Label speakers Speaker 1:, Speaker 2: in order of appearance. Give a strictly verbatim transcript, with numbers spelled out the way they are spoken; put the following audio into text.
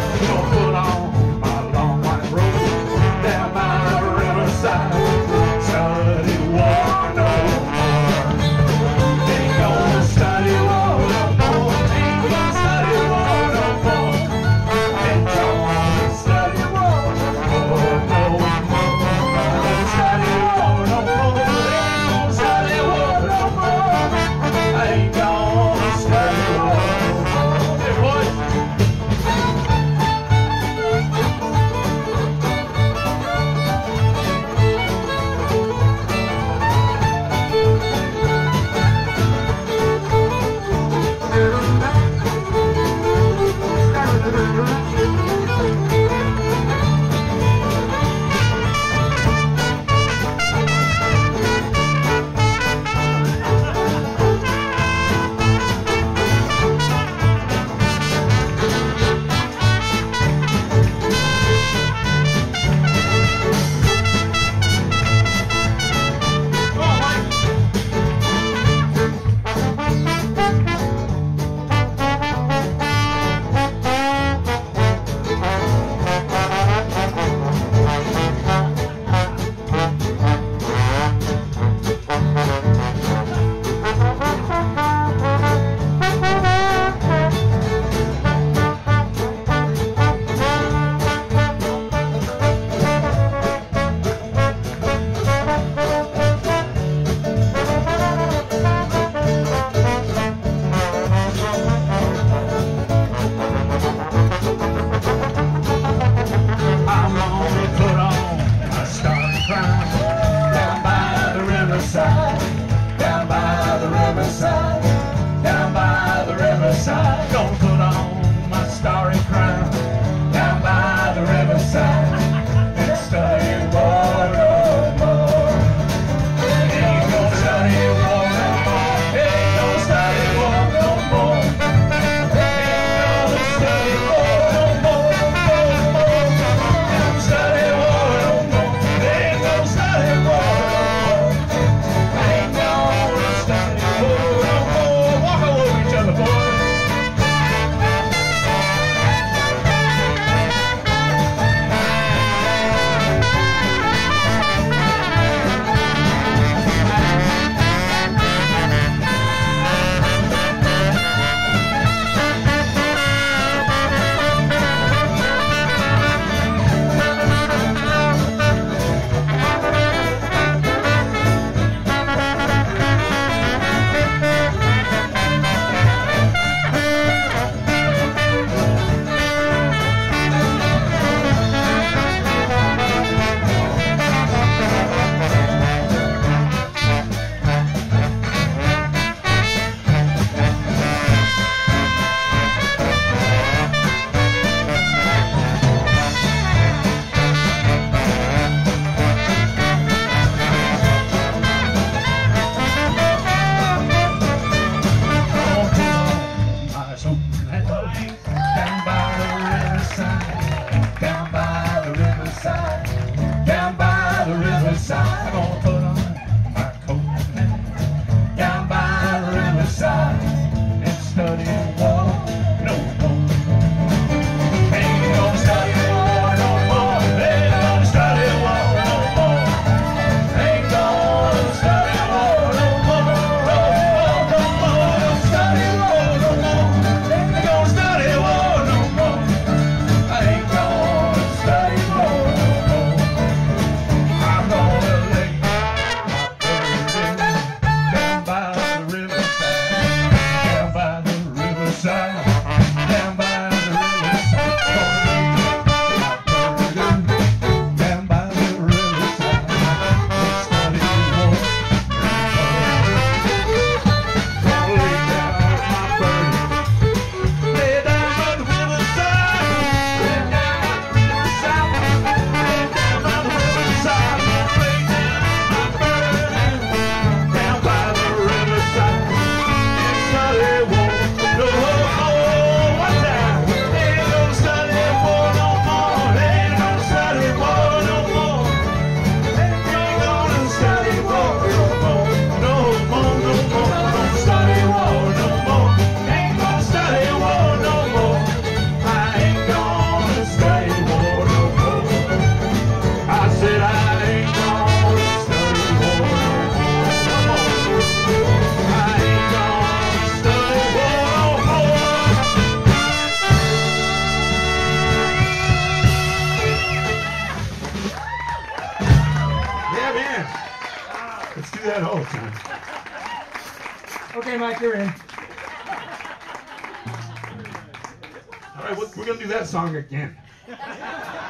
Speaker 1: Gonna put on my long white robe down by the riverside. Study war no more. Ain't gonna study war no more. Ain't gonna study war no more. Ain't gonna study war no more. No more. Ain't gonna study war no more. Ain't gonna study war no more. Ain't gonna study war no more. Hey, boy. Let's do that all the time.
Speaker 2: Okay, Mike, you're in.
Speaker 1: All right, we're going to do that song again.